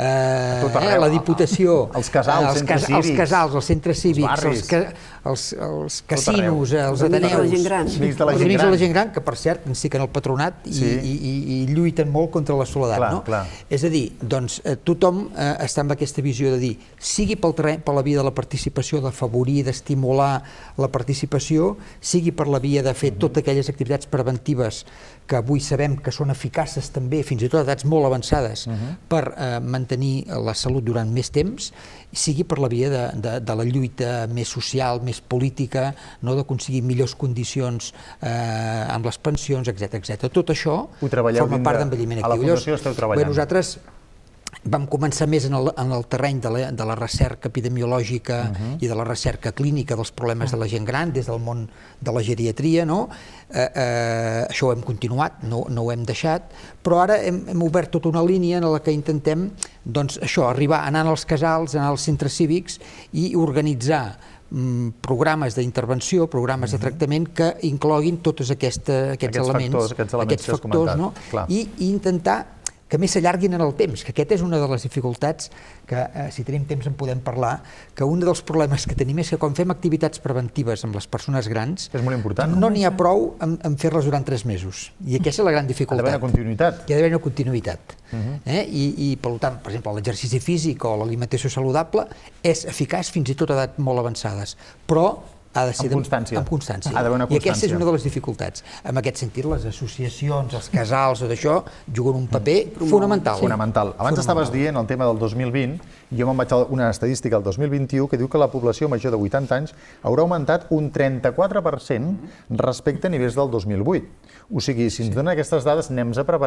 la Diputació, els casals, els centres cívics, els casinos, els ateneus, els amics de la gent gran, que per cert ens fiquen al patronat i lluiten molt contra la soledat. És a dir, doncs, tothom està amb aquesta visió de dir, sigui pel la via de la participació, d'afavorir, d'estimular la participació, sigui per la via de fer totes aquelles activitats preventives que avui sabem que són eficaces també, fins i tot a edats molt avançades, per mantenir la salut durant més temps, sigui per la via de la lluita més social, més política, d'aconseguir millors condicions amb les pensions, etcètera. Tot això forma part d'envelliment actiu. A la Fundació esteu treballant. Nosaltres vam començar més en el terreny de la recerca epidemiològica i de la recerca clínica dels problemes de la gent gran, des del món de la geriatria. Això ho hem continuat, no ho hem deixat, però ara hem obert tota una línia en la que intentem arribar anant als casals, anar als centres cívics i organitzar programes d'intervenció, programes de tractament que incloguin tots aquests elements, aquests factors, i intentar que més s'allarguin en el temps, que aquesta és una de les dificultats que, si tenim temps en podem parlar, que un dels problemes que tenim és que quan fem activitats preventives amb les persones grans, no n'hi ha prou en fer-les durant tres mesos. I aquesta és la gran dificultat. Ha d'haver una continuïtat. Hi ha d'haver una continuïtat. I, per tant, per exemple, l'exercici físic o l'alimentació saludable és eficaç fins i tot a edats molt avançades, però ha de ser amb constància. I aquesta és una de les dificultats. En aquest sentit, les associacions, els casals, tot això, juguen un paper fonamental. Fonamental. Abans estaves dient el tema del dos mil vint, i jo me'n vaig a una estadística del dos mil vint-i-u que diu que la població major de vuitanta anys haurà augmentat un trenta-quatre per cent respecte a nivells del dos mil vuit. O sigui, si ens donen aquestes dades, anem-nos preparant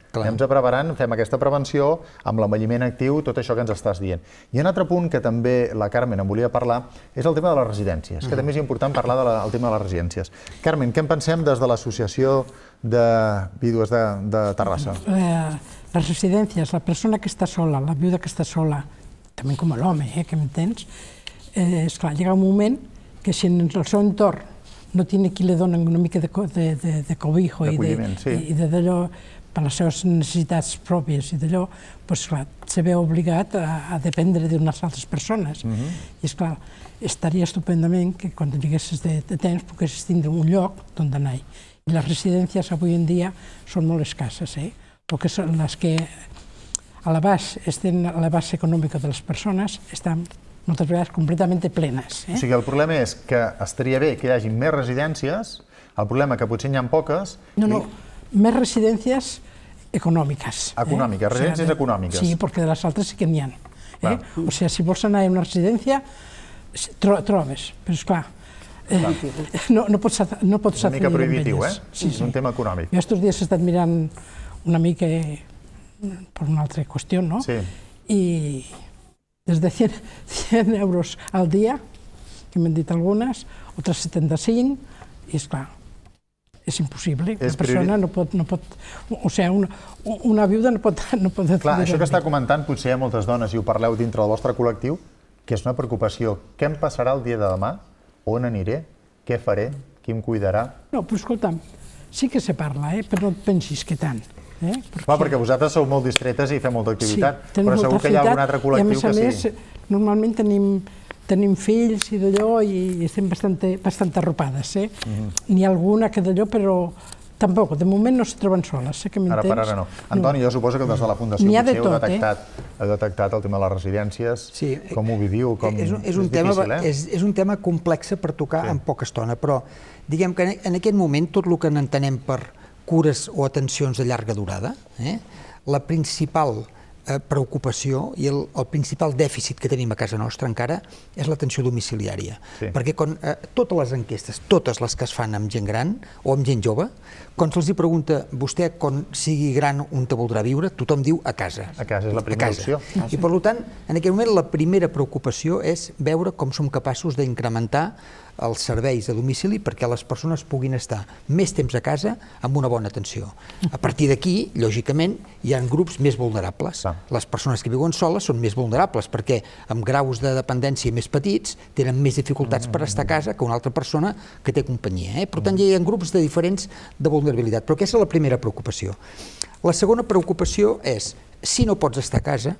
Anem-nos preparant, fem aquesta prevenció amb l'envelliment actiu, tot això que ens estàs dient. I un altre punt que també la Carmen en volia parlar és el tema de les residències, que també és important parlar del tema de les residències. Carmen, què en pensem des de l'Associació de Vídues de Terrassa? Les residències, la persona que està sola, la viuda que està sola, també com l'home, que m'entens, esclar, llega un moment que si en el seu entorn no tiene qui li dona una mica de cobijo i d'allò per les seves necessitats pròpies i d'allò, doncs clar, se veu obligat a dependre d'unes altres persones. I esclar, estaria estupendament que quan tinguessis de temps poguessis tindre un lloc on anar. I les residències avui en dia són molt escasses, eh? Perquè són les que a l'abast econòmica de les persones estan moltes vegades completament plenes. O sigui, el problema és que estaria bé que hi hagi més residències, el problema que potser n'hi ha poques... No, no, més residències econòmiques. Econòmiques, residències econòmiques. Sí, perquè de les altres sí que n'hi ha. O sigui, si vols anar a una residència, trobes, però esclar, no pots fer... Una mica prohibitiu, eh? És un tema econòmic. Jo estos dies he estat mirant una mica per una altra qüestió, no? Sí. I des de cent euros al dia, que m'han dit algunes, altres setanta-cinc, i esclar, és impossible. Una persona no pot... O sigui, una viuda no pot... Clar, això que està comentant, potser hi ha moltes dones, i ho parleu dintre del vostre col·lectiu, que és una preocupació. Què em passarà el dia de demà? On aniré? Què faré? Qui em cuidarà? No, però escolta'm, sí que se parla, però no et pensis que tant. Clar, perquè vosaltres sou molt distretes i feu molta activitat, però segur que hi ha algun altre col·lectiu que sí. I a més a més, normalment tenim fills i d'allò i estem bastant arropades. N'hi ha alguna que d'allò, però tampoc, de moment no es troben soles, que m'entens? Ara per ara no. Antoni, jo suposo que des de la Fundació potser heu detectat el tema de les residències, com ho viviu, com és difícil, eh? És un tema complex per tocar en poca estona, però diguem que en aquest moment tot el que n'entenem per cures o atencions de llarga durada, la principal preocupació i el principal dèficit que tenim a casa nostra encara és l'atenció domiciliària. Perquè totes les enquestes, totes les que es fan amb gent gran o amb gent jove, quan se'ls pregunta vostè quan sigui gran on te voldrà viure, tothom diu a casa. A casa és la primera opció. I per tant, en aquest moment la primera preocupació és veure com som capaços d'incrementar els serveis a domicili perquè les persones puguin estar més temps a casa amb una bona atenció. A partir d'aquí, lògicament, hi ha grups més vulnerables. Les persones que viuen soles són més vulnerables perquè amb graus de dependència més petits tenen més dificultats per estar a casa que una altra persona que té companyia. Per tant, hi ha grups de diferents de vulnerabilitat, però aquesta és la primera preocupació. La segona preocupació és, si no pots estar a casa,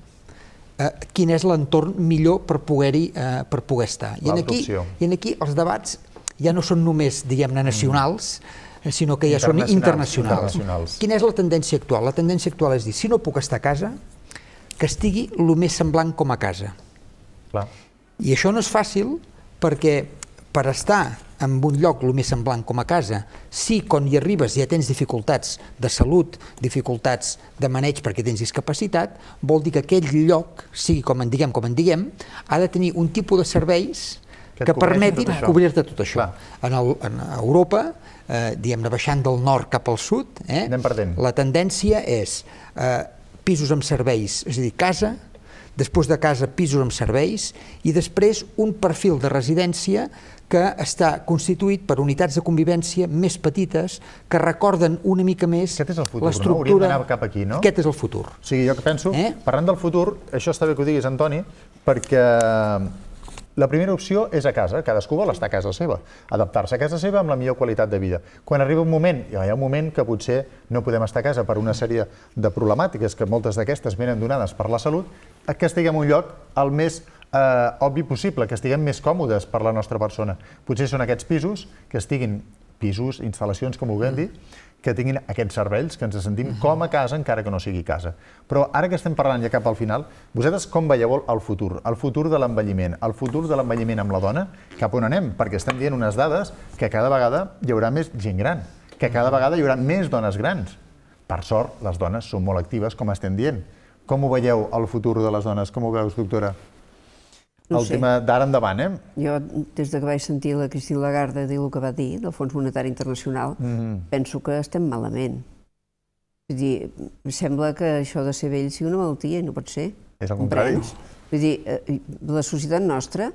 quin és l'entorn millor per poder-hi estar. I aquí els debats ja no són només, diguem-ne, nacionals, sinó que ja són internacionals. Quina és la tendència actual? La tendència actual és dir, si no puc estar a casa, que estigui el més semblant com a casa. I això no és fàcil perquè per estar en un lloc el més semblant com a casa, si quan hi arribes ja tens dificultats de salut, dificultats de maneig perquè tens discapacitat, vol dir que aquell lloc, sigui com en diguem, com en diguem, ha de tenir un tipus de serveis que permetin cobrir-te tot això. En Europa, diguem-ne, baixant del nord cap al sud, la tendència és pisos amb serveis, és a dir, casa, després de casa pisos amb serveis i després un perfil de residència que està constituït per unitats de convivència més petites que recorden una mica més l'estructura... Aquest és el futur, no? Hauríem d'anar cap aquí, no? Aquest és el futur. O sigui, jo que penso, parlant del futur, això està bé que ho diguis, Antoni, perquè la primera opció és a casa, cadascú vol estar a casa seva, adaptar-se a casa seva amb la millor qualitat de vida. Quan arriba un moment, hi ha un moment que potser no podem estar a casa per una sèrie de problemàtiques, que moltes d'aquestes venen donades per la salut, que estiguem en un lloc el més obvi possible, que estiguem més còmodes per la nostra persona. Potser són aquests pisos, que estiguin pisos, instal·lacions, com ho vam dir, que tinguin aquests serveis, que ens sentim com a casa, encara que no sigui casa. Però ara que estem parlant ja cap al final, vosaltres com veieu el futur? El futur de l'envelliment, el futur de l'envelliment amb la dona, cap on anem? Perquè estem dient unes dades que cada vegada hi haurà més gent gran, que cada vegada hi haurà més dones grans. Per sort, les dones són molt actives, com estem dient. Com ho veieu, el futur de les dones? Com ho veus, doctora? El tema d'ara endavant, eh? Jo, des que vaig sentir la Christine Lagarde dir el que va dir del Fons Monetari Internacional, penso que estem malament. Vull dir, em sembla que això de ser vell sigui una malaltia i no pot ser. És el contrari. Vull dir, la societat nostra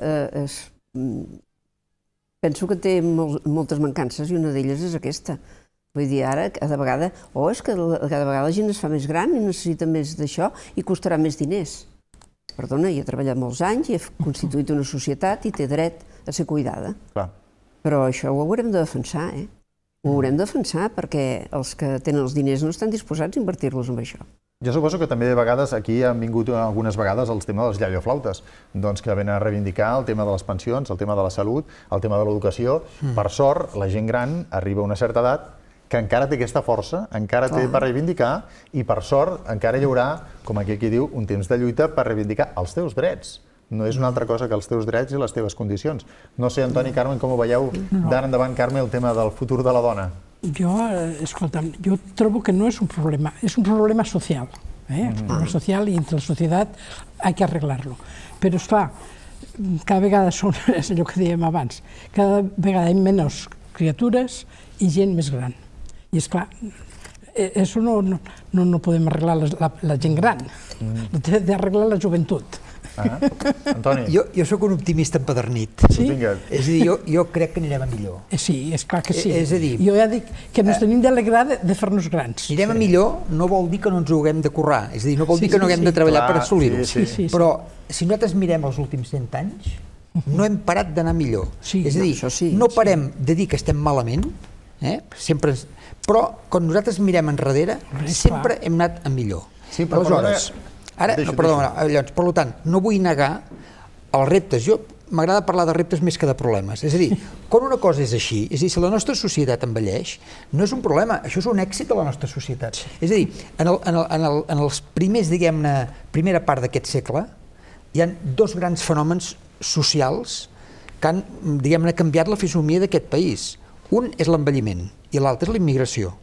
penso que té moltes mancances i una d'elles és aquesta. Vull dir, ara, cada vegada, o és que cada vegada la gent es fa més gran i necessita més d'això i costarà més diners. Perdona, hi ha treballat molts anys i ha constituït una societat i té dret a ser cuidada. Però això ho haurem de defensar, eh? Ho haurem de defensar perquè els que tenen els diners no estan disposats a invertir-los en això. Jo suposo que també de vegades aquí han vingut algunes vegades el tema dels llaioflautes, doncs que venen a reivindicar el tema de les pensions, el tema de la salut, el tema de l'educació. Per sort, la gent gran arriba a una certa edat que encara té aquesta força, encara té per reivindicar i per sort encara hi haurà, com aquí qui diu, un temps de lluita per reivindicar els teus drets. No és una altra cosa que els teus drets i les teves condicions. No sé, Antoni, Carmen, com ho veieu d'ara endavant, Carme, el tema del futur de la dona? Jo, escolta'm, jo trobo que no és un problema, és un problema social. Un problema social i entre la societat hay que arreglar-lo. Però, esclar, cada vegada són, és allò que dèiem abans, cada vegada hi ha menys criatures i gent més gran. I, esclar, això no podem arreglar la gent gran, no té d'arreglar la joventut. Antoni? Jo sóc un optimista empedernit. Sí? És a dir, jo crec que anirem a millor. Sí, és clar que sí. És a dir... Jo ja dic que ens tenim d'alegrar de fer-nos grans. Anirem a millor no vol dir que no ens ho haguem de currar, és a dir, no vol dir que no haguem de treballar per assolir-ho. Però si nosaltres mirem els últims cent anys, no hem parat d'anar millor. És a dir, no parem de dir que estem malament, sempre... Però quan nosaltres mirem enrere, sempre hem anat a millor. Aleshores, ara, perdona, per tant, no vull negar els reptes. Jo m'agrada parlar de reptes més que de problemes. És a dir, quan una cosa és així, és a dir, si la nostra societat envelleix, no és un problema, això és un èxit de la nostra societat. És a dir, en els primers, diguem-ne, primera part d'aquest segle, hi ha dos grans fenòmens socials que han, diguem-ne, canviat la fisonomia d'aquest país. Un és l'envelliment i l'altre és la immigració.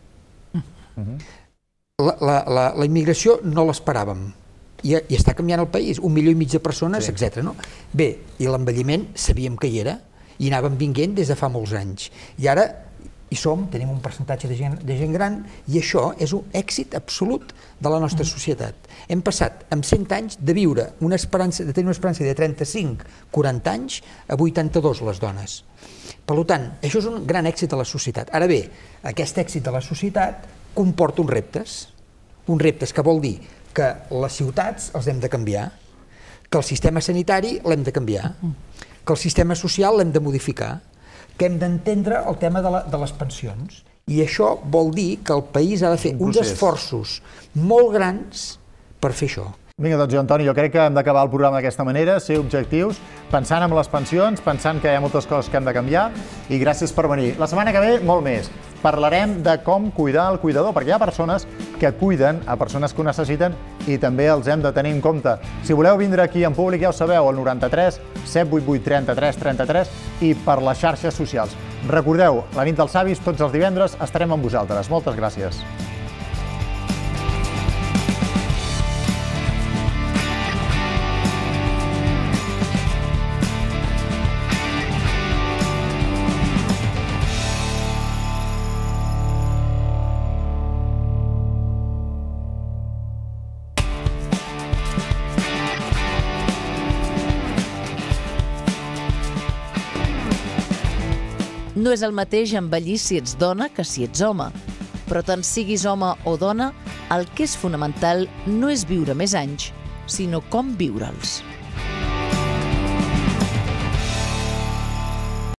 La immigració no l'esperàvem i està canviant el país, un milió i mig de persones, etcètera. Bé, i l'envelliment sabíem que hi era i anàvem vinguent des de fa molts anys. I ara hi som, tenim un percentatge de gent gran i això és un èxit absolut de la nostra societat. Hem passat amb cent anys de viure una esperança, de tenir una esperança de trenta-cinc a quaranta anys a vuitanta-dos les dones. Per tant, això és un gran èxit de la societat. Ara bé, aquest èxit de la societat comporta uns reptes, uns reptes que vol dir que les ciutats els hem de canviar, que el sistema sanitari l'hem de canviar, que el sistema social l'hem de modificar, que hem d'entendre el tema de les pensions. I això vol dir que el país ha de fer uns esforços molt grans per fer això. Vinga, doncs jo, Antoni, jo crec que hem d'acabar el programa d'aquesta manera, ser objectius, pensant en les pensions, pensant que hi ha moltes coses que hem de canviar, i gràcies per venir. La setmana que ve, molt més. Parlarem de com cuidar el cuidador, perquè hi ha persones que cuiden a persones que ho necessiten i també els hem de tenir en compte. Si voleu vindre aquí en públic, ja ho sabeu, al noranta-tres set vuit vuit trenta-tres trenta-tres i per les xarxes socials. Recordeu, la nit dels savis, tots els divendres, estarem amb vosaltres. Moltes gràcies. No és el mateix envellir si ets dona que si ets home. Però tant siguis home o dona, el que és fonamental no és viure més anys, sinó com viure'ls.